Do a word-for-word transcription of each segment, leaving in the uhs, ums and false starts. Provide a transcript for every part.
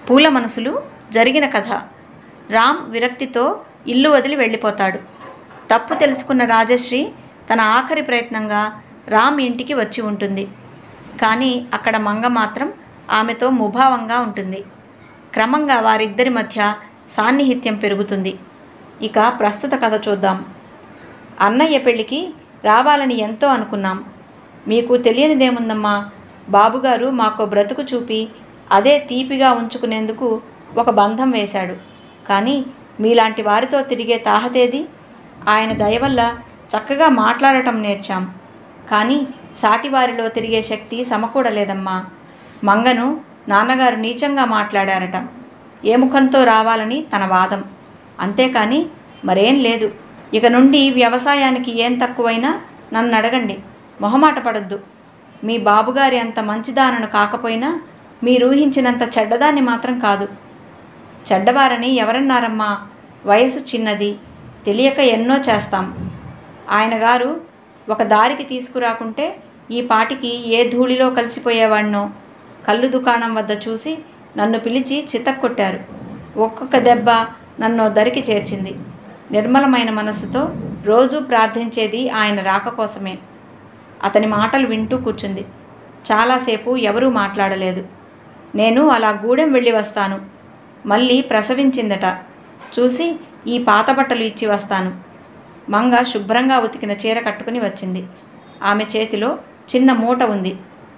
పూల మనసులు జరిగిన కథ. రామ్ విరక్తితో ఇల్లు వదిలి వెళ్ళిపోతాడు. తప్పు తెలుసుకున్న రాజశ్రీ తన ఆఖరి ప్రయత్నంగా రామ్ ఇంటికి వచ్చి ఉంటుంది. కానీ అక్కడ మంగ మాత్రం ఆమెతో ముభావంగా ఉంటుంది. క్రమంగా వారిద్దరి మధ్య సాన్నిహిత్యం పెరుగుతుంది. ఇక ప్రస్తుత కథ చూద్దాం. అన్నయ్య పెళ్ళికి రావాలని ఎంతో అనుకున్నాం. మీకు తెలియనిదేముందమ్మా, బాబుగారు మాకో బ్రతుకు చూపి అదే తీపిగా ఉంచుకునేందుకు ఒక బంధం వేశాడు. కానీ మీలాంటి వారితో తిరిగే తాహతేది? ఆయన దయవల్ల చక్కగా మాట్లాడటం నేర్చాం. కానీ సాటివారిలో తిరిగే శక్తి సమకూడలేదమ్మా. మంగను నాన్నగారు నీచంగా మాట్లాడారట. ఏ ముఖంతో రావాలని తన వాదం. అంతేకాని మరేం లేదు. ఇక నుండి వ్యవసాయానికి ఏం తక్కువైనా నన్ను అడగండి, మొహమాట పడొద్దు. మీ బాబుగారి అంత మంచిదానను కాకపోయినా మీరూహించినంత చెడ్డదాన్ని మాత్రం కాదు. చెడ్డవారని ఎవరన్నారమ్మా? వయసు చిన్నది, తెలియక ఎన్నో చేస్తాం. ఆయన గారు ఒక దారికి తీసుకురాకుంటే ఈ పాటికి ఏ ధూళిలో కలిసిపోయేవాడినో. కళ్ళు దుకాణం వద్ద చూసి నన్ను పిలిచి చితక్కొట్టారు. ఒక్కొక్క దెబ్బ నన్ను దరికి చేర్చింది. నిర్మలమైన మనస్సుతో రోజూ ప్రార్థించేది ఆయన రాక కోసమే. అతని మాటలు వింటూ కూర్చుంది. చాలాసేపు ఎవరూ మాట్లాడలేదు. నేను అలా గూడెం వెళ్ళి వస్తాను. మళ్ళీ ప్రసవించిందట. చూసి ఈ పాత బట్టలు ఇచ్చి వస్తాను. మంగ శుభ్రంగా ఉతికిన చీర కట్టుకుని వచ్చింది. ఆమె చేతిలో చిన్న మూట ఉంది.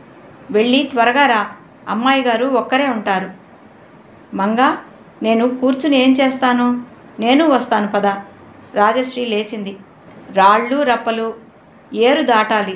వెళ్ళి త్వరగా రా, అమ్మాయి గారు ఒక్కరే ఉంటారు. మంగ, నేను కూర్చుని ఏం చేస్తాను? నేను వస్తాను పద. రాజశ్రీ లేచింది. రాళ్ళు రప్పలు ఏరు దాటాలి.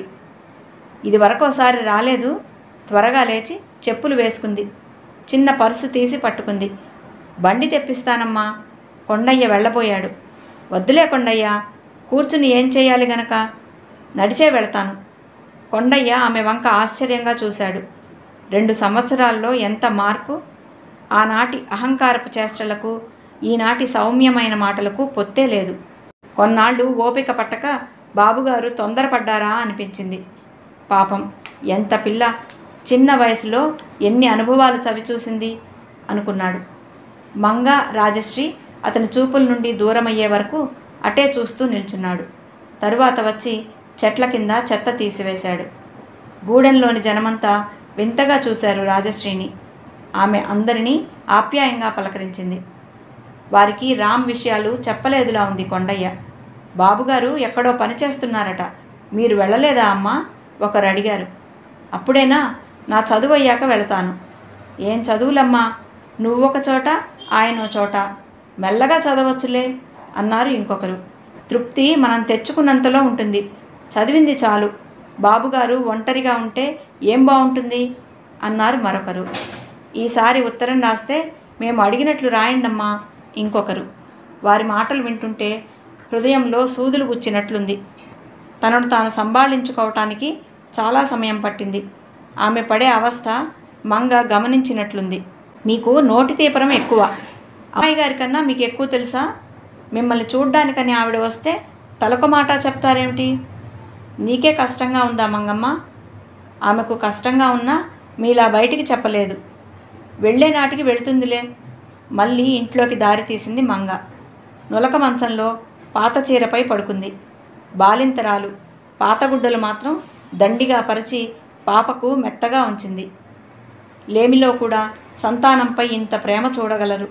ఇది వరకోసారి రాలేదు. త్వరగా లేచి చెప్పులు వేసుకుంది. చిన్న పర్సు తీసి పట్టుకుంది. బండి తెప్పిస్తానమ్మా. కొండయ్య వెళ్ళబోయాడు. వద్దులే కొండయ్య, కూర్చుని ఏం చేయాలి గనక? నడిచే వెళతాను. కొండయ్య ఆమె వంక ఆశ్చర్యంగా చూశాడు. రెండు సంవత్సరాల్లో ఎంత మార్పు! ఆనాటి అహంకారపు చేష్టలకు ఈనాటి సౌమ్యమైన మాటలకు పొత్తే లేదు. కొన్నాళ్ళు ఓపిక పట్టక బాబుగారు తొందరపడ్డారా అనిపించింది. పాపం, ఎంత పిల్ల! చిన్న వయసులో ఎన్ని అనుభవాలు చవిచూసింది అనుకున్నాడు. మంగ, రాజశ్రీ అతని చూపుల నుండి దూరమయ్యే వరకు అటే చూస్తూ నిల్చున్నాడు. తరువాత వచ్చి చెట్ల కింద చెత్త తీసివేశాడు. గూడెంలోని జనమంతా వింతగా చూశారు రాజశ్రీని. ఆమె అందరినీ ఆప్యాయంగా పలకరించింది. వారికి రామ్ విషయాలు చెప్పలేదులా ఉంది కొండయ్య. బాబుగారు ఎక్కడో పని చేస్తున్నారట. మీరు వెళ్ళలేదా అమ్మా? ఒకరు అడిగారు. అప్పుడేనా? నా చదువు అయ్యాక వెళతాను. ఏం చదువులమ్మా, నువ్వొక చోట ఆయనో చోట, మెల్లగా చదవచ్చులే అన్నారు ఇంకొకరు. తృప్తి మనం తెచ్చుకున్నంతలో ఉంటుంది. చదివింది చాలు. బాబుగారు ఒంటరిగా ఉంటే ఏం బాగుంటుంది అన్నారు మరొకరు. ఈసారి ఉత్తరం రాస్తే మేము అడిగినట్లు రాయండమ్మా ఇంకొకరు. వారి మాటలు వింటుంటే హృదయంలో సూదులు గుచ్చినట్లుంది. తనను తాను సంభాళించుకోవటానికి చాలా సమయం పట్టింది. ఆమె పడే అవస్థ మంగ గమనించినట్లుంది. మీకు నోటి తీపరం ఎక్కువ. అమ్మాయి గారి కన్నా మీకు ఎక్కువ తెలుసా? మిమ్మల్ని చూడ్డానికని ఆవిడ వస్తే తలొక మాట చెప్తారేమిటి? నీకే కష్టంగా ఉందా మంగమ్మ? ఆమెకు కష్టంగా ఉన్నా మీలా బయటికి చెప్పలేదు. వెళ్ళే నాటికి వెళుతుందిలే. మళ్ళీ ఇంట్లోకి దారి తీసింది మంగ. నులక మంచంలో పాత చీరపై పడుకుంది. బాలింతరాలు. పాతగుడ్డలు మాత్రం దండిగా పరిచి పాపకు మెత్తగా ఉంచింది. లేమిలో కూడా సంతానంపై ఇంత ప్రేమ చూడగలరు.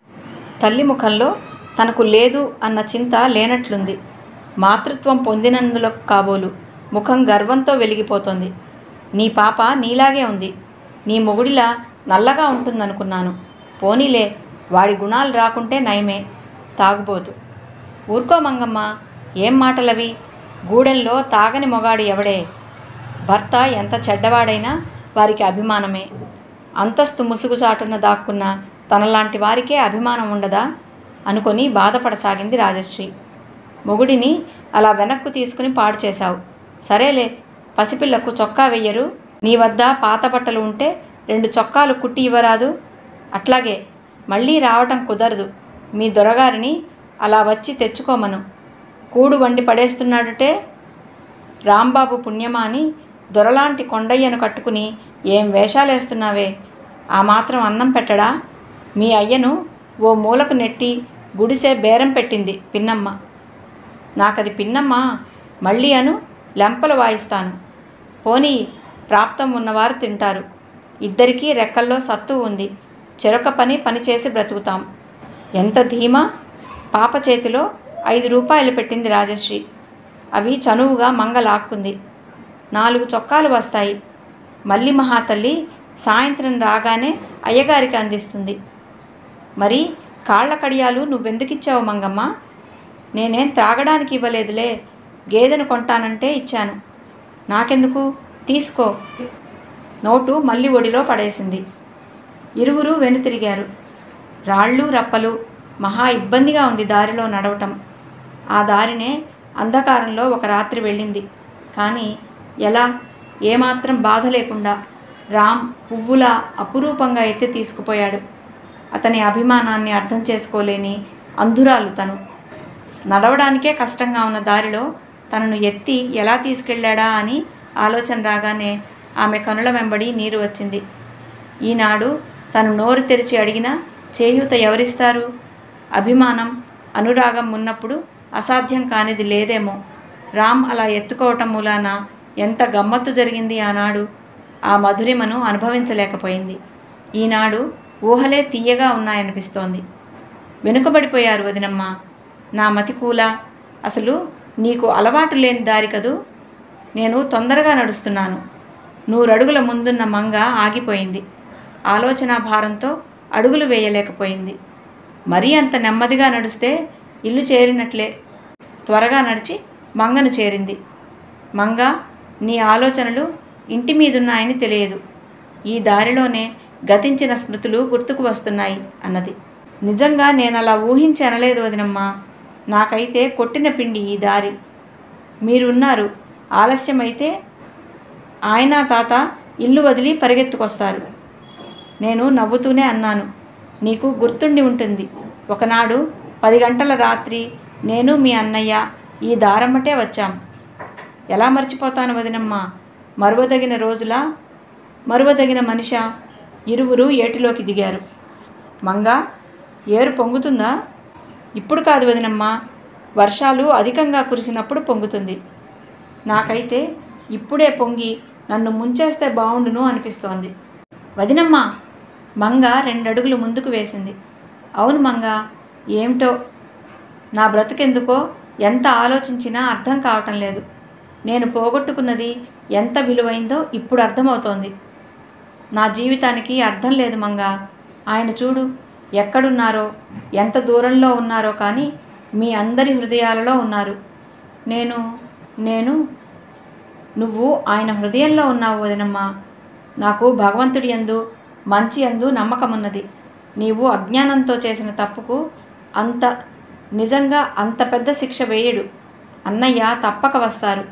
తల్లి ముఖంలో తనకు లేదు అన్న చింత లేనట్లుంది. మాతృత్వం పొందినందులకు కాబోలు ముఖం గర్వంతో వెలిగిపోతోంది. నీ పాప నీలాగే ఉంది. నీ మొగుడిలా నల్లగా ఉంటుందనుకున్నాను. పోనీలే, వాడి గుణాలు రాకుంటే నయమే. తాగుబోతు. ఊరుకో మంగమ్మ, ఏం మాటలవి? గూడెంలో తాగని మొగాడు ఎవడే? భర్త ఎంత చెడ్డవాడైనా వారికి అభిమానమే. అంతస్తు ముసుగు చాటున దాక్కున్న తనలాంటి వారికే అభిమానం ఉండదా అనుకొని బాధపడసాగింది రాజశ్రీ. మొగుడిని అలా వెనక్కు తీసుకుని పాడు చేశావు. సరేలే, పసిపిల్లకు చొక్కా వెయ్యరు. నీ వద్ద పాత బట్టలు ఉంటే రెండు చొక్కాలు కుట్టి ఇవ్వరాదు? అట్లాగే మళ్ళీ రావటం కుదరదు. మీ దొరగారిని అలా వచ్చి తెచ్చుకోమను. కూడు వండి పడేస్తున్నాడుటే. రాంబాబు పుణ్యమా అని దొరలాంటి కొండయ్యను కట్టుకుని ఏం వేషాలేస్తున్నావే? ఆ మాత్రం అన్నం పెట్టడా? మీ అయ్యను ఓ మూలకు నెట్టి గుడిసె బేరం పెట్టింది పిన్నమ్మ. నాకది పిన్నమ్మ, మళ్ళీ అను, లెంపలు వాయిస్తాను. పోనీ, ప్రాప్తం ఉన్నవారు తింటారు. ఇద్దరికీ రెక్కల్లో సత్తు ఉంది. చెరొక పని పనిచేసి బ్రతుకుతాం. ఎంత ధీమా! పాప చేతిలో ఐదు రూపాయలు పెట్టింది రాజశ్రీ. అవి చనువుగా మంగ లాక్కుంది. నాలుగు చొక్కాలు వస్తాయి. మల్లి మహాతల్లి సాయంత్రం రాగానే అయ్యగారికి అందిస్తుంది. మరి కాళ్ల కడియాలు నువ్వెందుకిచ్చావు మంగమ్మ? నేనేం త్రాగడానికి ఇవ్వలేదులే, గేదెను కొంటానంటే ఇచ్చాను. నాకెందుకు? తీసుకో. నోటు మళ్ళీ ఒడిలో పడేసింది. ఇరువురు వెనుతిరిగారు. రాళ్ళు రప్పలు, మహా ఇబ్బందిగా ఉంది దారిలో నడవటం. ఆ దారినే అంధకారంలో ఒక రాత్రి వెళ్ళింది. కానీ ఎలా? ఏమాత్రం బాధ లేకుండా రామ్ పువ్వులా అపురూపంగా ఎత్తి తీసుకుపోయాడు. అతని అభిమానాన్ని అర్థం చేసుకోలేని అంధురాలు తను. నడవడానికే కష్టంగా ఉన్న దారిలో తనను ఎత్తి ఎలా తీసుకెళ్లాడా అని ఆలోచన రాగానే ఆమె కనుల వెంబడి నీరు వచ్చింది. ఈనాడు తను నోరు తెరిచి అడిగినా చేయూత ఎవరిస్తారు? అభిమానం, అనురాగం ఉన్నప్పుడు అసాధ్యం కానిది లేదేమో. రామ్ అలా ఎత్తుకోవటం మూలాన ఎంత గమ్మత్తు జరిగింది ఆనాడు. ఆ మధురిమను అనుభవించలేకపోయింది. ఈనాడు ఊహలే తీయగా ఉన్నాయనిపిస్తోంది. వెనుకబడిపోయారు వదినమ్మ. నా మతి కూలా? అసలు నీకు అలవాటు లేని దారి కదూ. నేను తొందరగా నడుస్తున్నాను. నూరడుగుల ముందున్న మంగ ఆగిపోయింది. ఆలోచనా భారంతో అడుగులు వేయలేకపోయింది. మరీ అంత నెమ్మదిగా నడుస్తే ఇల్లు చేరినట్లే. త్వరగా నడిచి మంగను చేరింది. మంగ, నీ ఆలోచనలు ఇంటి మీదున్నాయని తెలియదు. ఈ దారిలోనే గతించిన స్మృతులు గుర్తుకు వస్తున్నాయి అన్నది. నిజంగా నేనలా ఊహించి అనలేదు వదినమ్మా. నాకైతే కొట్టిన పిండి ఈ దారి. మీరున్నారు, ఆలస్యమైతే ఆయన తాత ఇల్లు వదిలి పరిగెత్తుకొస్తారు. నేను నవ్వుతూనే అన్నాను, నీకు గుర్తుండి ఉంటుంది. ఒకనాడు పది గంటల రాత్రి నేను మీ అన్నయ్య ఈ దారమ్మటే వచ్చాం. ఎలా మర్చిపోతాను వదినమ్మా? మరువదగిన రోజులా, మరువదగిన మనిషా? ఇరువురు ఏటిలోకి దిగారు. మంగ, ఏరు పొంగుతుందా? ఇప్పుడు కాదు వదినమ్మా, వర్షాలు అధికంగా కురిసినప్పుడు పొంగుతుంది. నాకైతే ఇప్పుడే పొంగి నన్ను ముంచేస్తే బావుండును అనిపిస్తోంది. వదినమ్మ, మంగ రెండడుగులు ముందుకు వేసింది. అవును మంగ, ఏమిటో నా బ్రతుకెందుకో ఎంత ఆలోచించినా అర్థం కావటం లేదు. నేను పోగొట్టుకున్నది ఎంత విలువైందో ఇప్పుడు అర్థమవుతోంది. నా జీవితానికి అర్థం లేదు మంగ. ఆయన చూడు, ఎక్కడున్నారో, ఎంత దూరంలో ఉన్నారో కానీ మీ అందరి హృదయాలలో ఉన్నారు. నేను నేను నువ్వు ఆయన హృదయంలో ఉన్నావు వదినమ్మా. నాకు భగవంతుడి యందు, మంచి యందు నమ్మకమున్నది. నీవు అజ్ఞానంతో చేసిన తప్పుకు అంత నిజంగా అంత పెద్ద శిక్ష వేయడు. అన్నయ్య తప్పక వస్తారు.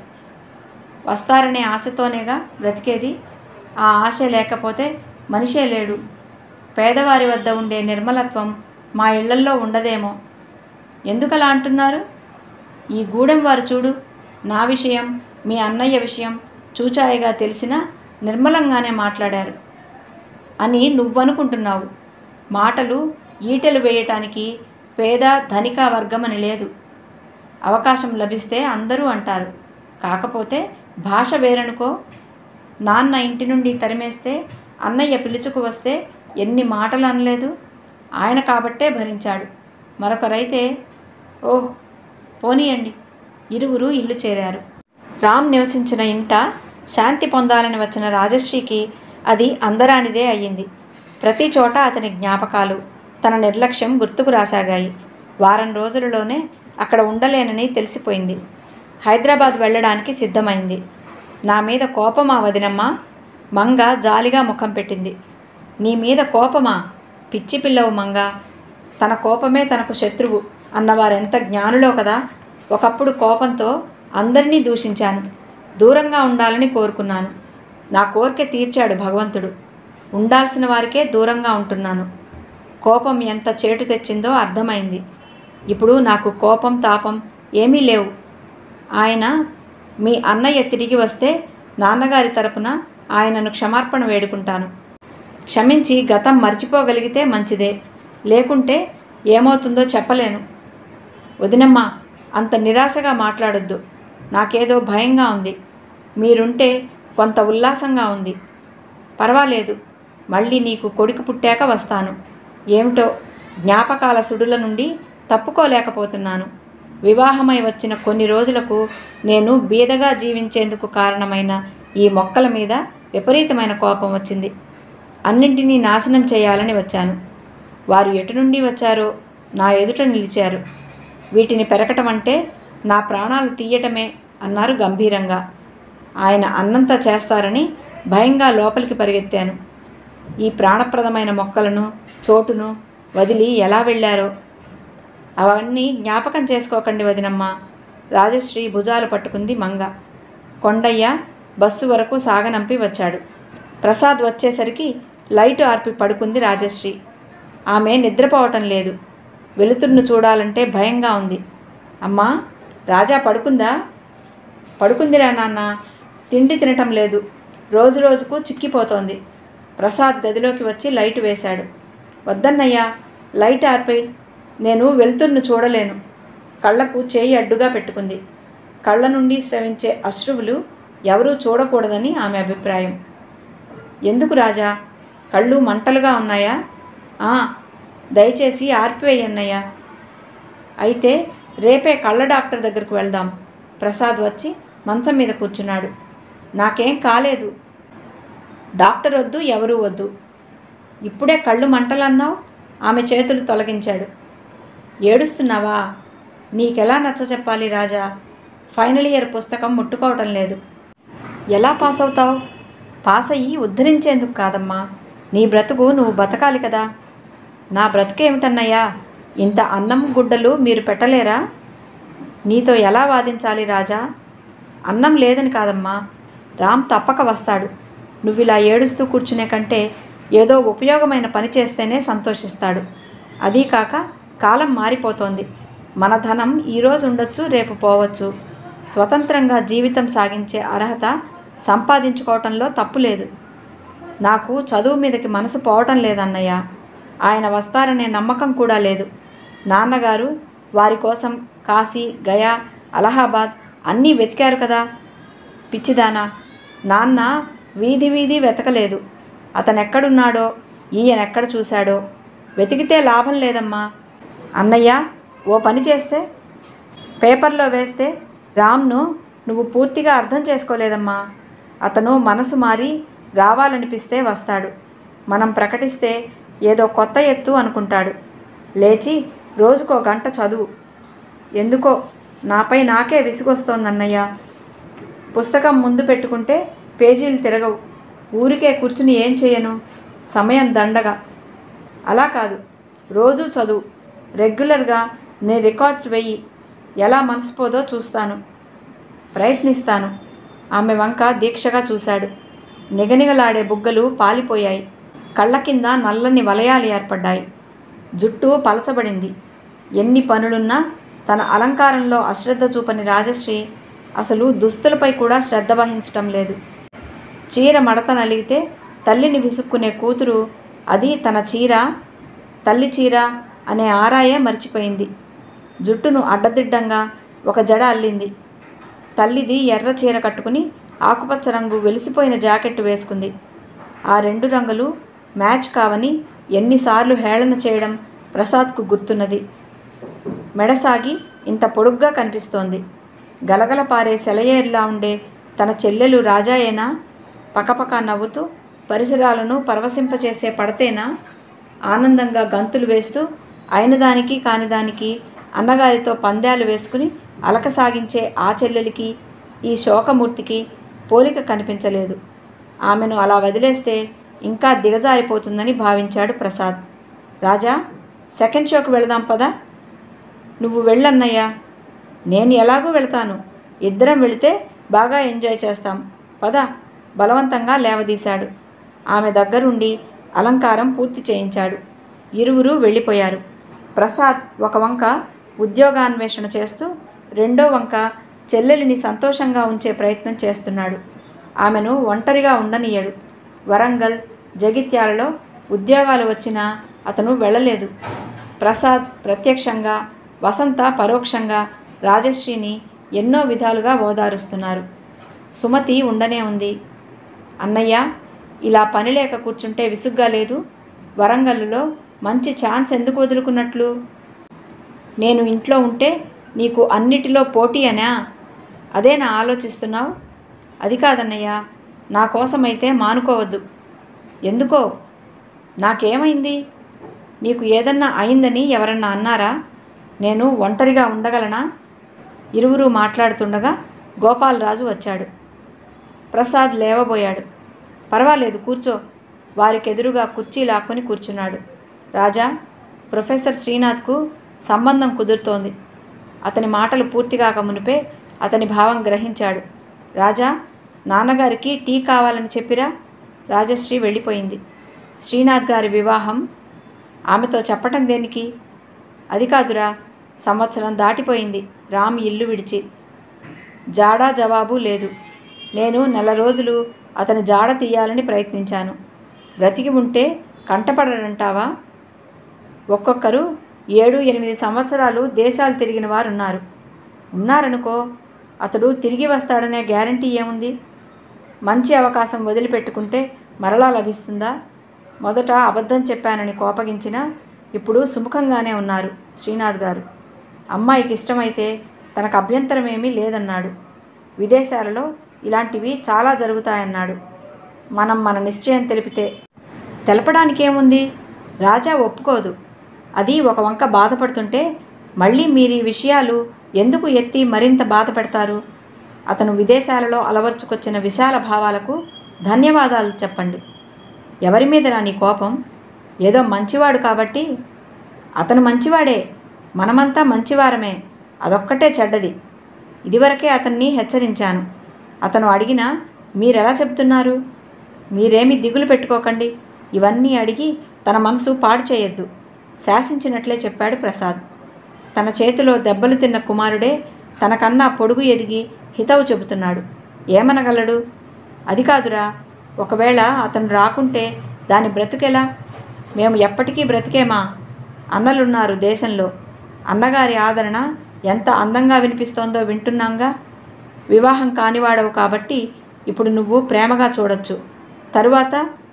వస్తారనే ఆశతోనేగా బ్రతికేది. ఆ ఆశ లేకపోతే మనిషే లేడు. పేదవారి వద్ద ఉండే నిర్మలత్వం మా ఇళ్లల్లో ఉండదేమో. ఎందుకలా అంటున్నారు? ఈ గూడెం వారు చూడు, నా విషయం, మీ అన్నయ్య విషయం చూచాయిగా తెలిసినా నిర్మలంగానే మాట్లాడారు అని నువ్వనుకుంటున్నావు. మాటలు ఈటెలు వేయటానికి పేద ధనిక వర్గమని లేదు. అవకాశం లభిస్తే అందరూ అంటారు. కాకపోతే భాష వేరనుకో. నాన్న ఇంటి నుండి తరిమేస్తే అన్నయ్య పిలుచుకు వస్తే ఎన్ని మాటలు అనలేదు. ఆయన కాబట్టే భరించాడు. మరొకరైతే ఓహ్ పోనీయండి. ఇరువురు ఇల్లు చేరారు. రామ్ నివసించిన ఇంట శాంతి పొందాలని వచ్చిన రాజశ్రీకి అది అందరానిదే అయ్యింది. ప్రతి చోట అతని జ్ఞాపకాలు, తన నిర్లక్ష్యం గుర్తుకు రాసాగాయి. వారం రోజులలోనే అక్కడ ఉండలేనని తెలిసిపోయింది. హైదరాబాద్ వెళ్ళడానికి సిద్ధమైంది. నా మీద కోపమా వదినమ్మా? మంగ జాలిగా ముఖం పెట్టింది. నీ మీద కోపమా? పిచ్చి పిల్లవు మంగ. తన కోపమే తనకు శత్రువు అన్నవారెంత జ్ఞానులో కదా. ఒకప్పుడు కోపంతో అందరినీ దూషించాను. దూరంగా ఉండాలని కోరుకున్నాను. నా కోరిక తీర్చాడు భగవంతుడు. ఉండాల్సిన వారికే దూరంగా ఉంటున్నాను. కోపం ఎంత చేటు తెచ్చిందో అర్థమైంది. ఇప్పుడు నాకు కోపం తాపం ఏమీ లేవు. ఆయన మీ అన్నయ్య తిరిగి వస్తే నాన్నగారి తరపున ఆయనను క్షమార్పణ వేడుకుంటాను. క్షమించి గతం మర్చిపోగలిగితే మంచిదే, లేకుంటే ఏమవుతుందో చెప్పలేను. వదినమ్మ, అంత నిరాశగా మాట్లాడొద్దు. నాకేదో భయంగా ఉంది. మీరుంటే కొంత ఉల్లాసంగా ఉంది. పర్వాలేదు, మళ్ళీ నీకు కొడుకు పుట్టాక వస్తాను. ఏమిటో జ్ఞాపకాల సుడుల నుండి తప్పుకోలేకపోతున్నాను. వివాహమై వచ్చిన కొన్ని రోజులకు నేను బీదగా జీవించేందుకు కారణమైన ఈ మొక్కల మీద విపరీతమైన కోపం వచ్చింది. అన్నింటినీ నాశనం చేయాలని వచ్చాను. వారు ఎటు నుండి వచ్చారో నా ఎదుట నిలిచారు. వీటిని పెరగటం అంటే నా ప్రాణాలు తీయటమే అన్నారు గంభీరంగా. ఆయన అన్నంత చేస్తారని భయంగా లోపలికి పరిగెత్తాను. ఈ ప్రాణప్రదమైన మొక్కలను, చోటును వదిలి ఎలా వెళ్ళారో. అవన్నీ జ్ఞాపకం చేసుకోకండి వదినమ్మ. రాజశ్రీ భుజాలు పట్టుకుంది మంగ. కొండయ్య బస్సు వరకు సాగనంపి వచ్చాడు. ప్రసాద్ వచ్చేసరికి లైటు ఆర్పి పడుకుంది రాజశ్రీ. ఆమె నిద్రపోవటం లేదు. వెలుతురును చూడాలంటే భయంగా ఉంది. అమ్మా, రాజా పడుకుందా? పడుకుందిరా నాన్న. తిండి తినటం లేదు. రోజు రోజుకు చిక్కిపోతోంది. ప్రసాద్ గదిలోకి వచ్చి లైటు వేశాడు. వద్దన్నయ్యా, లైట్ ఆర్పై. నేను వెలుతురును చూడలేను. కళ్ళకు చేయి అడ్డుగా పెట్టుకుంది. కళ్ళ నుండి స్రవించే అశ్రువులు ఎవరూ చూడకూడదని ఆమె అభిప్రాయం. ఎందుకు రాజా? కళ్ళు మంటలుగా ఉన్నాయా? దయచేసి ఆర్పివేయన్నయ్యా. అయితే రేపే కళ్ళ డాక్టర్ దగ్గరకు వెళ్దాం. ప్రసాద్ వచ్చి మంచం మీద కూర్చున్నాడు. నాకేం కాలేదు. డాక్టర్ వద్దు, ఎవరూ వద్దు. ఇప్పుడే కళ్ళు మంటలన్నావు. ఆమె చేతులు తొలగించాడు. ఏడుస్తున్నావా? నీకెలా నచ్చ చెప్పాలి రాజా? ఫైనల్ ఇయర్ పుస్తకం ముట్టుకోవటం లేదు. ఎలా పాస్ అవుతావు? పాస్ అయ్యి ఉద్ధరించేందుకు కాదమ్మా. నీ బ్రతుకు నువ్వు బతకాలి కదా. నా బ్రతుకేమిటన్నయ్యా? ఇంత అన్నం గుడ్డలు మీరు పెట్టలేరా? నీతో ఎలా వాదించాలి రాజా? అన్నం లేదని కాదమ్మా, రామ్ తప్పక వస్తాడు. నువ్వు ఇలా ఏడుస్తూ కూర్చునే కంటే ఏదో ఉపయోగమైన పని చేస్తేనే సంతోషిస్తాడు. అదీ కాక కాలం మారిపోతోంది. మన ధనం ఈరోజు ఉండొచ్చు, రేపు పోవచ్చు. స్వతంత్రంగా జీవితం సాగించే అర్హత సంపాదించుకోవటంలో తప్పు లేదు. నాకు చదువు మీదకి మనసు పోవటం లేదన్నయ్య. ఆయన వస్తారనే నమ్మకం కూడా లేదు. నాన్నగారు వారి కోసం కాశీ, గయా, అలహాబాద్ అన్నీ వెతికారు కదా. పిచ్చిదానా, నాన్న వీధి వీధి వెతకలేదు. అతనెక్కడున్నాడో ఈయనెక్కడ చూశాడో. వెతికితే లాభం లేదమ్మా. అన్నయ్య, ఓ పని చేస్తే, పేపర్లో వేస్తే రామ్ను నువ్వు పూర్తిగా అర్థం చేసుకోలేదమ్మా. అతను మనసు మారి రావాలనిపిస్తే వస్తాడు. మనం ప్రకటిస్తే ఏదో కొత్త ఎత్తు అనుకుంటాడు. లేచి రోజుకో గంట చదువు. ఎందుకో నాపై నాకే విసుగొస్తోందన్నయ్య. పుస్తకం ముందు పెట్టుకుంటే పేజీలు తిరగవు. ఊరికే కూర్చుని ఏం చేయను? సమయం దండగా. అలా కాదు, రోజు చదువు. రెగ్యులర్గా నీ రికార్డ్స్ వెయ్యి. ఎలా మనసిపోదో చూస్తాను, ప్రయత్నిస్తాను. ఆమె వంక దీక్షగా చూశాడు. నిగనిగలాడే బుగ్గలు పాలిపోయాయి. కళ్ళ కింద నల్లని వలయాలు ఏర్పడ్డాయి. జుట్టు పలచబడింది. ఎన్ని పనులున్నా తన అలంకారంలో అశ్రద్ధ చూపని రాజశ్రీ అసలు దుస్తులపై కూడా శ్రద్ధ వహించటం లేదు. చీర మడత నలిగితే తల్లిని విసుక్కునే కూతురు అది తన చీర, తల్లి చీర అనే ఆరాయే మర్చిపోయింది. జుట్టును అడ్డదిడ్డంగా ఒక జడ అల్లింది. తల్లిది ఎర్ర చీర కట్టుకుని ఆకుపచ్చ రంగు వెలిసిపోయిన జాకెట్టు వేసుకుంది. ఆ రెండు రంగులు మ్యాచ్ కావని ఎన్నిసార్లు హేళన చేయడం ప్రసాద్కు గుర్తున్నది. మెడసాగి ఇంత పొడుగ్గా కనిపిస్తోంది. గలగల పారే సెలయేరులా ఉండే తన చెల్లెలు రాజాయేనా? పకపక నవ్వుతూ పరిసరాలను పరవశింపచేసే పడతేనా? ఆనందంగా గంతులు వేస్తూ అయినదానికి కానిదానికి అన్నగారితో పందాలు వేసుకుని అలక సాగించే ఆ చెల్లెలికి ఈ శోకమూర్తికి పోలిక కనిపించలేదు. ఆమెను అలా వదిలేస్తే ఇంకా దిగజారిపోతుందని భావించాడు ప్రసాద్. రాజా, సెకండ్ షోకి వెళదాం పదా. నువ్వు వెళ్ళన్నయ్యా. నేను ఎలాగూ వెళతాను. ఇద్దరం వెళితే బాగా ఎంజాయ్ చేస్తాం పద. బలవంతంగా లేవదీశాడు. ఆమె దగ్గరుండి అలంకారం పూర్తి చేయించాడు. ఇరువురు వెళ్ళిపోయారు. ప్రసాద్ ఒక వంక ఉద్యోగాన్వేషణ చేస్తూ రెండో వంక చెల్లెలిని సంతోషంగా ఉంచే ప్రయత్నం చేస్తున్నాడు. ఆమెను ఒంటరిగా ఉండనియ్యడు. వరంగల్, జగిత్యాలలో ఉద్యోగాలు వచ్చినా అతను వెళ్ళలేదు. ప్రసాద్ ప్రత్యక్షంగా, వసంత పరోక్షంగా రాజశ్రీని ఎన్నో విధాలుగా ఓదారుస్తున్నారు. సుమతి ఉండనే ఉంది. అన్నయ్య, ఇలా పని లేక కూర్చుంటే విసుగ్గా లేదు? వరంగల్లులో మంచి ఛాన్స్ ఎందుకు వదులుకున్నట్లు? నేను ఇంట్లో ఉంటే నీకు అన్నిటిలో పోటీ అనా? అదే నా ఆలోచిస్తున్నావు? అది కాదన్నయ్య, నా కోసమైతే మానుకోవద్దు. ఎందుకో? నాకేమైంది? నీకు ఏదన్నా అయిందని ఎవరన్నా అన్నారా? నేను ఒంటరిగా ఉండగలనా? ఇరువురు మాట్లాడుతుండగా గోపాలరాజు వచ్చాడు. ప్రసాద్ లేవబోయాడు. పర్వాలేదు, కూర్చో. వారికెదురుగా కుర్చీ లాక్కొని కూర్చున్నాడు. రాజా, ప్రొఫెసర్ శ్రీనాథ్కు సంబంధం కుదురుతోంది. అతని మాటలు పూర్తిగాక మునిపే అతని భావం గ్రహించాడు. రాజా, నాన్నగారికి టీ కావాలని చెప్పిరా? రాజశ్రీ వెళ్ళిపోయింది. శ్రీనాథ్ గారి వివాహం ఆమెతో చెప్పటం దేనికి? అది కాదురా, సంవత్సరం దాటిపోయింది రామ్ ఇల్లు విడిచి. జాడా జవాబు లేదు. నేను నెల రోజులు అతని జాడ తీయాలని ప్రయత్నించాను. బ్రతికి ఉంటే కంటపడడంటావా? ఒక్కొక్కరు ఏడు ఎనిమిది సంవత్సరాలు దేశాలు తిరిగిన వారు ఉన్నారు. ఉన్నారనుకో, అతడు తిరిగి వస్తాడనే గ్యారంటీ ఏముంది? మంచి అవకాశం వదిలిపెట్టుకుంటే మరలా లభిస్తుందా? మొదట అబద్ధం చెప్పానని కోపగించినా ఇప్పుడు సుముఖంగానే ఉన్నారు శ్రీనాథ్ గారు. అమ్మాయికి ఇష్టమైతే తనకు అభ్యంతరమేమీ లేదన్నాడు. విదేశాలలో ఇలాంటివి చాలా జరుగుతాయన్నాడు. మనం మన నిశ్చయం తెలిపితే. తెలపడానికేముంది? రాజా ఒప్పుకోదు. అది ఒక వంక బాధపడుతుంటే మళ్ళీ మీరు ఈ విషయాలు ఎందుకు ఎత్తి మరింత బాధ పెడతారు? అతను విదేశాలలో అలవర్చుకొచ్చిన విశాల భావాలకు ధన్యవాదాలు చెప్పండి. ఎవరి మీద రాని కోపం? ఏదో మంచివాడు కాబట్టి. అతను మంచివాడే, మనమంతా మంచివారమే, అదొక్కటే చెడ్డది. ఇదివరకే అతన్ని హెచ్చరించాను. అతను అడిగినా మీరెలా చెబుతున్నారు? మీరేమీ దిగులు పెట్టుకోకండి. ఇవన్నీ అడిగి తన మనసు పాడు చేయొద్దు. శాసించినట్లే చెప్పాడు ప్రసాద్. తన చేతిలో దెబ్బలు తిన్న కుమారుడే తనకన్నా పొడుగు ఎదిగి హితవు చెబుతున్నాడు. ఏమనగలడు? అది కాదురా, ఒకవేళ అతను రాకుంటే దాని బ్రతుకెలా? మేము ఎప్పటికీ బ్రతికేమా? అన్నలున్నారు దేశంలో. అన్నగారి ఆదరణ ఎంత అందంగా వినిపిస్తోందో వింటున్నాంగా. వివాహం కానివాడవు కాబట్టి ఇప్పుడు నువ్వు ప్రేమగా చూడొచ్చు. తరువాత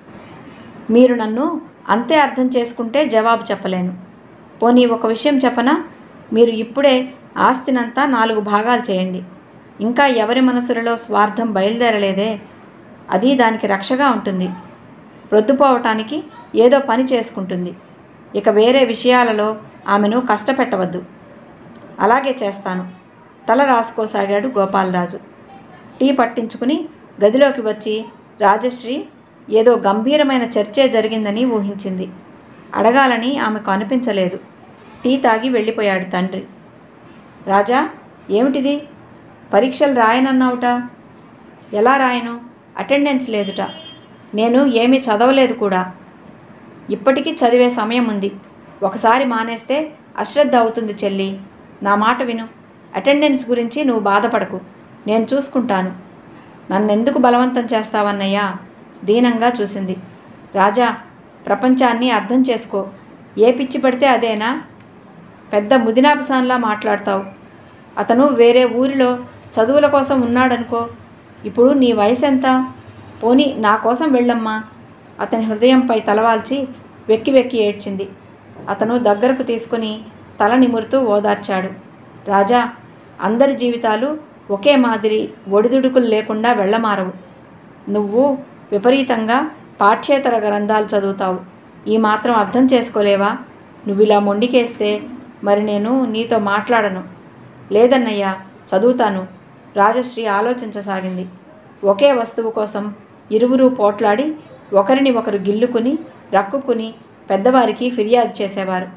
మీరు నన్ను అంతే అర్థం చేసుకుంటే జవాబు చెప్పలేను. పోనీ ఒక విషయం చెప్పనా? మీరు ఇప్పుడే ఆస్తినంతా నాలుగు భాగాలు చేయండి. ఇంకా ఎవరి మనసులలో స్వార్థం బయలుదేరలేదే, అది దానికి రక్షగా ఉంటుంది. ప్రొద్దుపోవటానికి ఏదో పని చేసుకుంటుంది. ఇక వేరే విషయాలలో ఆమెను కష్టపెట్టవద్దు. అలాగే చేస్తాను. తల రాసుకోసాగాడు గోపాలరాజు. టీ పట్టించుకుని గదిలోకి వచ్చి రాజశ్రీ ఏదో గంభీరమైన చర్చే జరిగిందని ఊహించింది. అడగాలని ఆమెకు అనిపించలేదు. టీ తాగి వెళ్ళిపోయాడు తండ్రి. రాజా, ఏమిటిది? పరీక్షలు రాయనన్నావుట. ఎలా రాయను? అటెండెన్స్ లేదుట. నేను ఏమీ చదవలేదు కూడా. ఇప్పటికీ చదివే సమయం ఉంది. ఒకసారి మానేస్తే అశ్రద్ధ అవుతుంది చెల్లి. నా మాట విను. అటెండెన్స్ గురించి నువ్వు బాధపడకు, నేను చూసుకుంటాను. నన్నెందుకు బలవంతం చేస్తావన్నయ్యా? దీనంగా చూసింది. రాజా, ప్రపంచాన్ని అర్థం చేసుకో. ఏ పిచ్చి పడితే అదేనా? పెద్ద ముదినాపిసాన్లా మాట్లాడతావు. అతను వేరే ఊరిలో చదువుల కోసం ఉన్నాడనుకో. ఇప్పుడు నీ వయసు ఎంత? పోనీ నా కోసం వెళ్ళమ్మా. అతని హృదయంపై తలవాల్చి వెక్కి వెక్కి ఏడ్చింది. అతను దగ్గరకు తీసుకుని తల నిమురుతూ ఓదార్చాడు. రాజా, అందరి జీవితాలు ఒకే మాదిరి ఒడిదుడుకులు లేకుండా వెళ్ళమారవు. నువ్వు విపరీతంగా పాఠ్యేతర గ్రంథాలు చదువుతావు. ఈ మాత్రం అర్థం చేసుకోలేవా? నువ్వు ఇలా మొండికేస్తే మరి నేను నీతో మాట్లాడను. లేదన్నయ్యా, చదువుతాను. రాజశ్రీ ఆలోచించసాగింది. ఒకే వస్తువు కోసం ఇరువురు పోట్లాడి ఒకరిని ఒకరు గిల్లుకుని రక్కుకుని పెద్దవారికి ఫిర్యాదు చేసేవారు.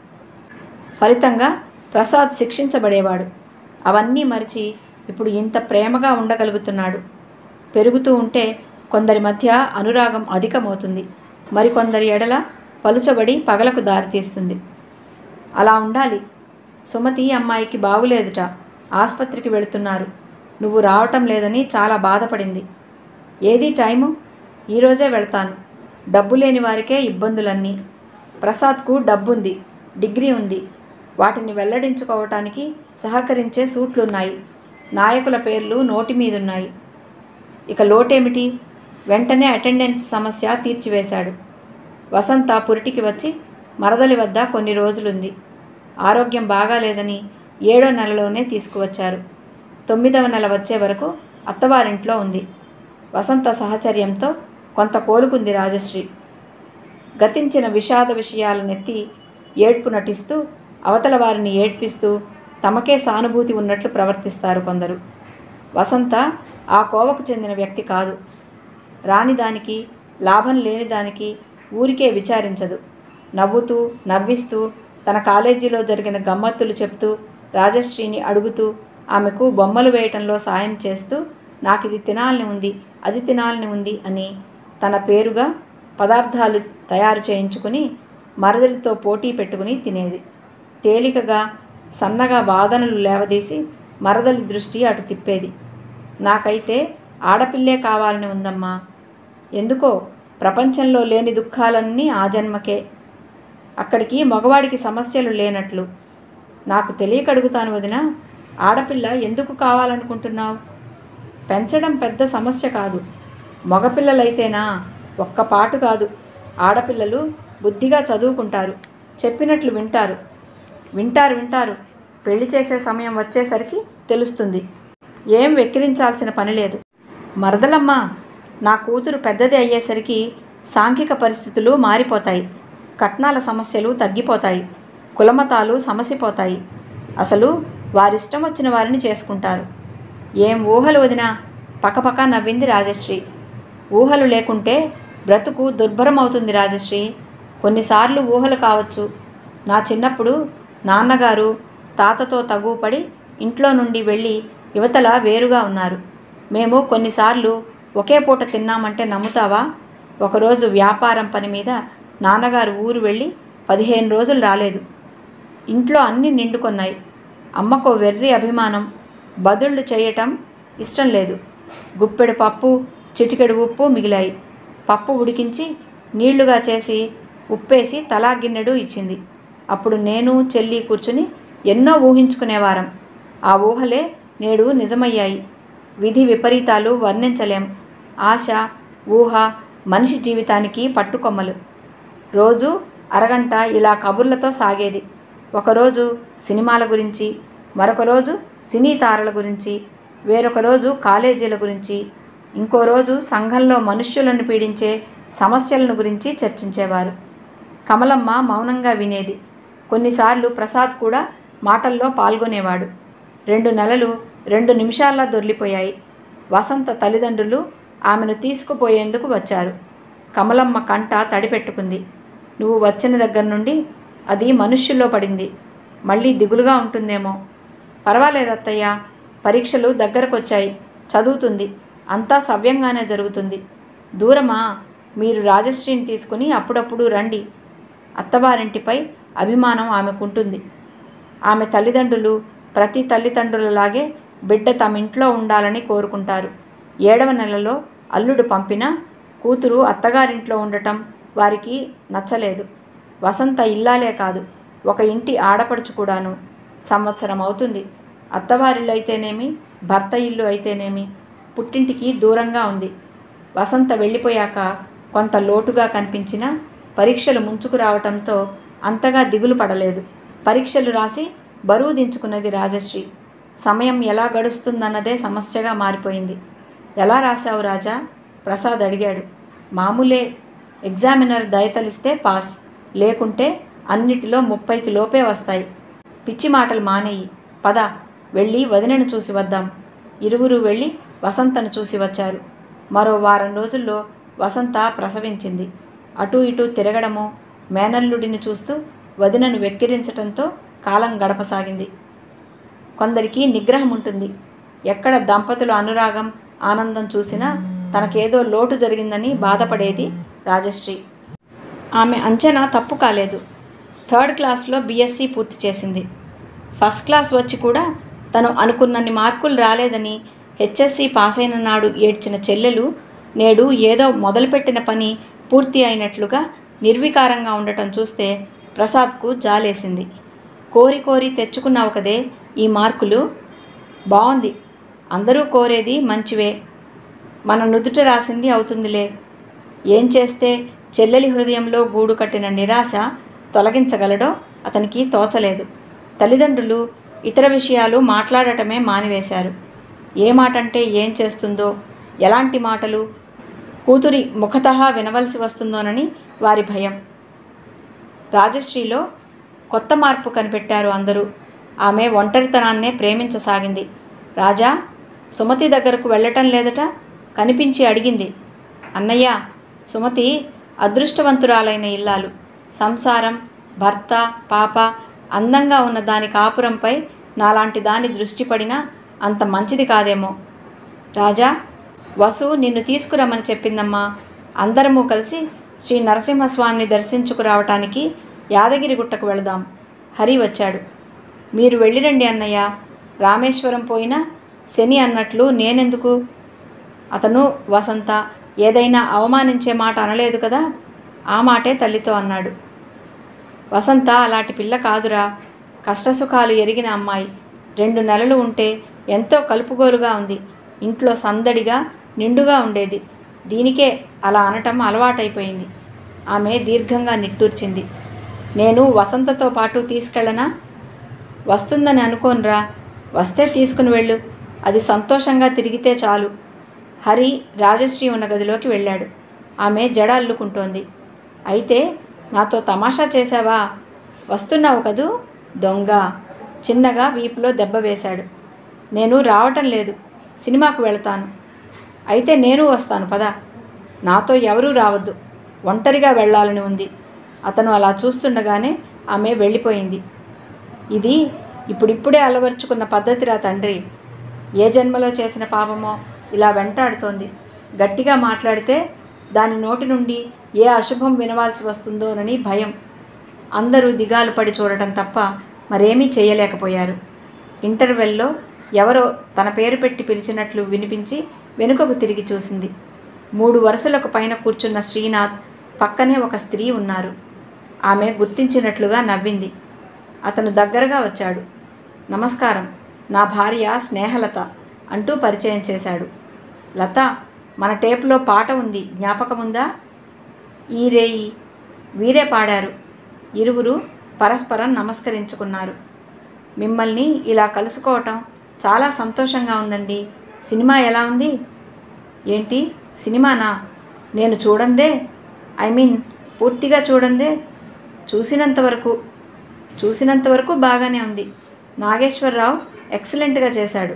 ఫలితంగా ప్రసాద్ శిక్షించబడేవాడు. అవన్నీ మరిచి ఇప్పుడు ఇంత ప్రేమగా ఉండగలుగుతున్నాడు. పెరుగుతూ ఉంటే కొందరి మధ్య అనురాగం అధికమవుతుంది. మరికొందరి ఎడల పలుచబడి పగలకు దారితీస్తుంది. అలా ఉండాలి. సుమతి అమ్మాయికి బాగులేదుట. ఆసుపత్రికి వెళుతున్నారు. నువ్వు రావటం లేదని చాలా బాధపడింది. ఏది టైము? ఈరోజే వెళ్తాను. డబ్బు లేని వారికే ఇబ్బందులన్నీ. ప్రసాద్కు డబ్బుంది, డిగ్రీ ఉంది. వాటిని వెల్లడించుకోవటానికి సహకరించే సూట్లున్నాయి. నాయకుల పేర్లు నోటి మీదున్నాయి. ఇక లోటేమిటి? వెంటనే అటెండెన్స్ సమస్య తీర్చివేశాడు. వసంత పురిటికి వచ్చి మరదలి వద్ద కొన్ని రోజులుంది. ఆరోగ్యం బాగాలేదని ఏడో నెలలోనే తీసుకువచ్చారు. తొమ్మిదవ నెల వచ్చే వరకు అత్తవారింట్లో ఉంది. వసంత సహచర్యంతో కొంత కోలుకుంది రాజశ్రీ. గతించిన విషాద విషయాలనెత్తి ఏడ్పు నటిస్తూ అవతల వారిని ఏడ్పిస్తూ తమకే సానుభూతి ఉన్నట్లు ప్రవర్తిస్తారు కొందరు. వసంత ఆ కోవకు చెందిన వ్యక్తి కాదు. రానిదానికి, లాభం లేనిదానికి ఊరికే విచారించదు. నవ్వుతూ నవ్విస్తూ తన కాలేజీలో జరిగిన గమ్మత్తులు చెప్తూ రాజశ్రీని అడుగుతూ ఆమెకు బొమ్మలు వేయటంలో సాయం చేస్తూ నాకిది తినాలని ఉంది, అది తినాలని ఉంది అని తన పేరుగా పదార్థాలు తయారు చేయించుకుని మరదలితో పోటీ పెట్టుకుని తినేది. తేలికగా సన్నగా వాదనలు లేవదీసి మరదలి దృష్టి అటు తిప్పేది. నాకైతే ఆడపిల్లే కావాలని ఉందమ్మా. ఎందుకో ప్రపంచంలో లేని దుఃఖాలన్నీ ఆ జన్మకే. అక్కడికి మగవాడికి సమస్యలు లేనట్లు. నాకు తెలియక అడుగుతాను వదినా, ఆడపిల్ల ఎందుకు కావాలనుకుంటున్నావు? పెంచడం పెద్ద సమస్య కాదు. మగపిల్లలైతేనా ఒక్క పాటు కాదు. ఆడపిల్లలు బుద్ధిగా చదువుకుంటారు, చెప్పినట్లు వింటారు. వింటారు వింటారు పెళ్లి చేసే సమయం వచ్చేసరికి తెలుస్తుంది. ఏం వెక్కిరించాల్సిన పని లేదు. మరదలమ్మ, నా కూతురు పెద్దది అయ్యేసరికి సాంఘిక పరిస్థితులు మారిపోతాయి. కట్నాల సమస్యలు తగ్గిపోతాయి. కులమతాలు సమసిపోతాయి. అసలు వారిష్టం వచ్చిన వారిని చేసుకుంటారు. ఏం ఊహలు వదినా? పకపక నవ్వింది రాజశ్రీ. ఊహలు లేకుంటే బ్రతుకు దుర్భరమవుతుంది రాజశ్రీ. కొన్నిసార్లు ఊహలు కావచ్చు. నా చిన్నప్పుడు నాన్నగారు తాతతో తగువుపడి ఇంట్లో నుండి వెళ్ళి యువతల వేరుగా ఉన్నారు. మేము కొన్నిసార్లు ఒకే పూట తిన్నామంటే నమ్ముతావా? ఒకరోజు వ్యాపారం పని మీద నాన్నగారు ఊరు వెళ్ళి పదిహేను రోజులు రాలేదు. ఇంట్లో అన్నీ నిండుకొన్నాయి. అమ్మకో వెర్రి అభిమానం. బదుళ్ళు చేయటం ఇష్టం లేదు. గుప్పెడు పప్పు, చిటికెడు ఉప్పు మిగిలాయి. పప్పు ఉడికించి నీళ్లుగా చేసి ఉప్పేసి తలా గిన్నెడు ఇచ్చింది. అప్పుడు నేను చెల్లి కూర్చుని ఎన్నో ఊహించుకునేవారం. ఆ ఊహలే నేడు నిజమయ్యాయి. విధి విపరీతాలు వర్ణించలేం. ఆశ, ఊహ మనిషి జీవితానికి పట్టుకొమ్మలు. రోజు అరగంట ఇలా కబుర్లతో సాగేది. ఒకరోజు సినిమాల గురించి, మరొక రోజు సినీ తారల గురించి, వేరొక రోజు కాలేజీల గురించి, ఇంకో రోజు సంఘంలో మనుష్యులను పీడించే సమస్యలను గురించి చర్చించేవారు. కమలమ్మ మౌనంగా వినేది. కొన్నిసార్లు ప్రసాద్ కూడా మాటల్లో పాల్గొనేవాడు. రెండు నెలలు రెండు నిమిషాల్లో దొర్లిపోయాయి. వసంత తల్లిదండ్రులు ఆమెను తీసుకుపోయేందుకు వచ్చారు. కమలమ్మ కంట తడిపెట్టుకుంది. నువ్వు వచ్చిన దగ్గర నుండి అది మనుష్యుల్లో పడింది. మళ్ళీ దిగులుగా ఉంటుందేమో. పర్వాలేదత్తయ్య, పరీక్షలు దగ్గరకొచ్చాయి, చదువుతుంది. అంతా సవ్యంగానే జరుగుతుంది. దూరమా? మీరు రాజశ్రీని తీసుకుని అప్పుడప్పుడు రండి. అత్తవారింటిపై అభిమానం ఆమెకుంటుంది. ఆమె తల్లిదండ్రులు ప్రతి తల్లిదండ్రులలాగే బిడ్డ తమ ఇంట్లో ఉండాలని కోరుకుంటారు. ఏడవ నెలలో అల్లుడు పంపినా కూతురు అత్తగారింట్లో ఉండటం వారికి నచ్చలేదు. వసంత ఇల్లాలే కాదు, ఒక ఇంటి ఆడపడుచు కూడాను. సంవత్సరం అవుతుంది. అత్తవారిల్లు అయితేనేమి, భర్త ఇల్లు అయితేనేమి పుట్టింటికి దూరంగా ఉంది. వసంత వెళ్ళిపోయాక కొంత లోటుగా కనిపించినా పరీక్షలు ముంచుకు రావటంతో అంతగా దిగులు పడలేదు. పరీక్షలు రాసి బరువు దించుకున్నది రాజశ్రీ. సమయం ఎలా గడుస్తుందన్నదే సమస్యగా మారిపోయింది. ఎలా రాశావు రాజా? ప్రసాద్ అడిగాడు. మామూలే. ఎగ్జామినర్ దయతలిస్తే పాస్, లేకుంటే అన్నిటిలో ముప్పైకి లోపే వస్తాయి. పిచ్చి మాటలు మానేయి. పద, వెళ్ళి వదినను చూసి వద్దాం. ఇరువురు వెళ్ళి వసంతను చూసి వచ్చారు. మరో వారం రోజుల్లో వసంత ప్రసవించింది. అటూ ఇటూ తిరగడము, మేనల్లుడిని చూస్తూ వదినను వెక్కిరించటంతో కాలం గడపసాగింది. కొందరికి నిగ్రహం ఉంటుంది. ఎక్కడ దంపతుల అనురాగం, ఆనందం చూసినా తనకేదో లోటు జరిగిందని బాధపడేది రాజశ్రీ. ఆమె అంచనా తప్పు కాలేదు. థర్డ్ క్లాస్లో బీఎస్సీ పూర్తి చేసింది. ఫస్ట్ క్లాస్ వచ్చి కూడా తను అనుకున్నన్ని మార్కులు రాలేదని హెచ్ఎస్సీ పాస్ అయిన నాడు ఏడ్చిన చెల్లెలు నేడు ఏదో మొదలుపెట్టిన పని పూర్తి అయినట్లుగా నిర్వికారంగా ఉండటం చూస్తే ప్రసాద్కు జాలేసింది. కోరి కోరి తెచ్చుకున్నావు కదే ఈ మార్కులు. బాగుంది. అందరూ కోరేది మంచివే. మన నుదుట రాసింది అవుతుందిలే. ఏం చేస్తే చెల్లెలి హృదయంలో గూడు కట్టిన నిరాశ తొలగించగలడో అతనికి తోచలేదు. తల్లిదండ్రులు ఇతర విషయాలు మాట్లాడటమే మానివేశారు. ఏ మాటంటే ఏం చేస్తుందో, ఎలాంటి మాటలు కూతురి ముఖతహా వినవలసి వస్తుందోనని వారి భయం. రాజశ్రీలో కొత్త మార్పు కనిపెట్టారు అందరూ. ఆమె ఒంటరితనాన్నే ప్రేమించసాగింది. రాజా, సుమతి దగ్గరకు వెళ్ళటం లేదట? కనిపించి అడిగింది. అన్నయ్య, సుమతి అదృష్టవంతురాలైన ఇల్లాలు. సంసారం, భర్త, పాప, అందంగా ఉన్న దాని కాపురంపై నాలాంటి దాని దృష్టి పడినా అంత మంచిది కాదేమో. రాజా, వసు నిన్ను తీసుకురమ్మని చెప్పిందమ్మా. అందరము కలిసి శ్రీ నరసింహస్వామిని దర్శించుకురావటానికి యాదగిరిగుట్టకు వెళదాం. హరి వచ్చాడు. మీరు వెళ్ళిరండి అన్నయ్య. రామేశ్వరం పోయినా శని అన్నట్లు నేనెందుకు? అతను వసంత ఏదైనా అవమానించే మాట అనలేదు కదా. ఆ మాటే తల్లితో అన్నాడు. వసంత అలాంటి పిల్ల కాదురా. కష్టసుఖాలు ఎరిగిన అమ్మాయి. రెండు నెలలు ఉంటే ఎంతో కలుపుగోలుగా ఉంది. ఇంట్లో సందడిగా నిండుగా ఉండేది. దీనికే అలా అనటం అలవాటైపోయింది. ఆమె దీర్ఘంగా నిట్టూర్చింది. నేను వసంతతో పాటు తీసుకెళ్ళనా? వస్తుందని అనుకోనురా. వస్తే తీసుకుని వెళ్ళు. అది సంతోషంగా తిరిగితే చాలు. హరి రాజశ్రీ ఉన్న గదిలోకి వెళ్ళాడు. ఆమె జడ అల్లుకుంటోంది. అయితే నాతో తమాషా చేశావా? వస్తున్నావు కదూ దొంగ. చిన్నగా వీపులో దెబ్బ వేశాడు. నేను రావటం లేదు. సినిమాకు వెళతాను. అయితే నేను వస్తాను పద. నాతో ఎవరూ రావద్దు. ఒంటరిగా వెళ్ళాలని ఉంది. అతను అలా చూస్తుండగానే ఆమె వెళ్ళిపోయింది. ఇది ఇప్పుడిప్పుడే అలవర్చుకున్న పద్ధతిరా తండ్రి. ఏ జన్మలో చేసిన పాపమో ఇలా వెంటాడుతోంది. గట్టిగా మాట్లాడితే దాని నోటి నుండి ఏ అశుభం వినవాల్సి వస్తుందోనని భయం. అందరూ దిగాలు పడి చూడటం తప్ప మరేమీ చేయలేకపోయారు. ఇంటర్వెల్లో ఎవరో తన పేరు పెట్టి పిలిచినట్లు వినిపించి వెనుకకు తిరిగి చూసింది. మూడు వరుసలకు పైన కూర్చున్న శ్రీనాథ్ పక్కనే ఒక స్త్రీ ఉన్నారు. ఆమె గుర్తించినట్లుగా నవ్వింది. అతను దగ్గరగా వచ్చాడు. నమస్కారం, నా భార్య స్నేహలత అంటూ పరిచయం చేశాడు. లత, మన టేపులో పాట ఉంది, జ్ఞాపకముందా? ఈ రేయి వీరే పాడారు. ఇరువురు పరస్పరం నమస్కరించుకున్నారు. మిమ్మల్ని ఇలా కలుసుకోవటం చాలా సంతోషంగా ఉందండి. సినిమా ఎలా ఉంది? ఏంటి సినిమానా? నేను చూడందే. ఐ మీన్ పూర్తిగా చూడందే. చూసినంతవరకు చూసినంతవరకు బాగానే ఉంది. నాగేశ్వరరావు ఎక్సలెంట్గా చేశాడు.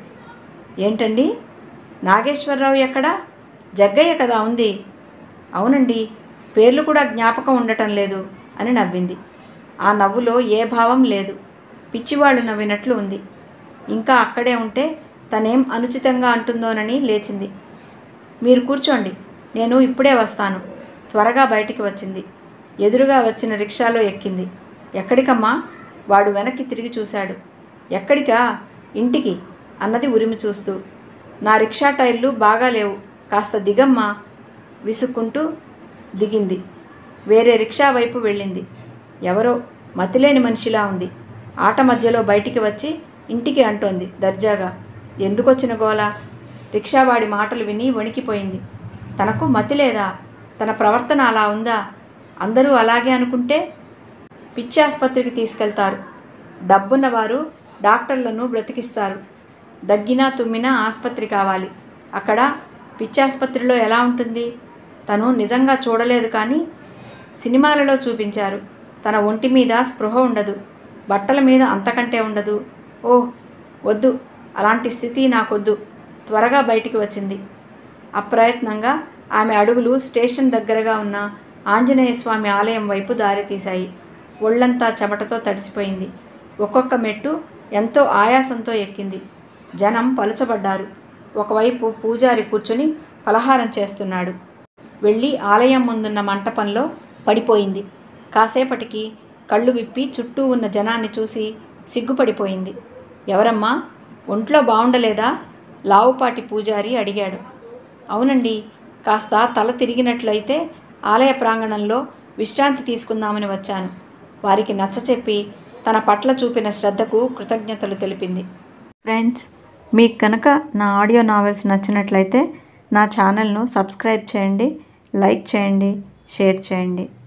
ఏంటండి నాగేశ్వరరావు ఎక్కడా? జగ్గయ్య కదా ఉంది. అవునండి, పేర్లు కూడా జ్ఞాపకం ఉండటం లేదు అని నవ్వింది. ఆ నవ్వులో ఏ భావం లేదు. పిచ్చివాళ్ళు నవ్వినట్లు ఉంది. ఇంకా అక్కడే ఉంటే తనేం అనుచితంగా అంటుందోనని లేచింది. మీరు కూర్చోండి, నేను ఇప్పుడే వస్తాను. త్వరగా బయటికి వచ్చింది. ఎదురుగా వచ్చిన రిక్షాలో ఎక్కింది. ఎక్కడికమ్మా? వాడు వెనక్కి తిరిగి చూశాడు. ఎక్కడికా? ఇంటికి అన్నది ఉరిమి చూస్తూ. నా రిక్షా టైర్లు బాగాలేవు, కాస్త దిగమ్మా. విసుక్కుంటూ దిగింది. వేరే రిక్షా వైపు వెళ్ళింది. ఎవరో మతిలేని మనిషిలా ఉంది. ఆట మధ్యలో బయటికి వచ్చి ఇంటికి అంటోంది దర్జాగా. ఎందుకొచ్చిన గోల? రిక్షావాడి మాటలు విని వణికిపోయింది. తనకు మతి లేదా? తన ప్రవర్తన అలా ఉందా? అందరూ అలాగే అనుకుంటే పిచ్చి ఆసుపత్రికి తీసుకెళ్తారు. డబ్బున్నవారు డాక్టర్లను బ్రతికిస్తారు. దగ్గినా తుమ్మినా ఆసుపత్రి కావాలి. అక్కడ పిచ్చాసుపత్రిలో ఎలా ఉంటుంది? తను నిజంగా చూడలేదు, కానీ సినిమాలలో చూపించారు. తన ఒంటి మీద స్పృహ ఉండదు, బట్టల మీద అంతకంటే ఉండదు. ఓహ్ వద్దు, అలాంటి స్థితి నాకొద్దు. త్వరగా బయటికి వచ్చింది. అప్రయత్నంగా ఆమె అడుగులు స్టేషన్ దగ్గరగా ఉన్న ఆంజనేయ స్వామి ఆలయం వైపు దారితీశాయి. ఒళ్ళంతా చెమటతో తడిసిపోయింది. ఒక్కొక్క మెట్టు ఎంతో ఆయాసంతో ఎక్కింది. జనం పలుచబడ్డారు. ఒకవైపు పూజారి కూర్చుని పలహారం చేస్తున్నాడు. వెళ్ళి ఆలయం ముందున్న మంటపంలో పడిపోయింది. కాసేపటికి కళ్ళు విప్పి చుట్టూ ఉన్న జనాన్ని చూసి సిగ్గుపడిపోయింది. ఎవరమ్మా, ఒంట్లో బాగుండలేదా? లావుపాటి పూజారి అడిగాడు. అవునండి, కాస్త తల తిరిగినట్లయితే ఆలయ ప్రాంగణంలో విశ్రాంతి తీసుకుందామని వచ్చాను. వారికి నచ్చచెప్పి తన పట్ల చూపిన శ్రద్ధకు కృతజ్ఞతలు తెలిపింది. ఫ్రెండ్స్, మీకు కనుక నా ఆడియో నావెల్స్ నచ్చినట్లయితే నా ఛానల్ను సబ్స్క్రైబ్ చేయండి, లైక్ చేయండి, షేర్ చేయండి.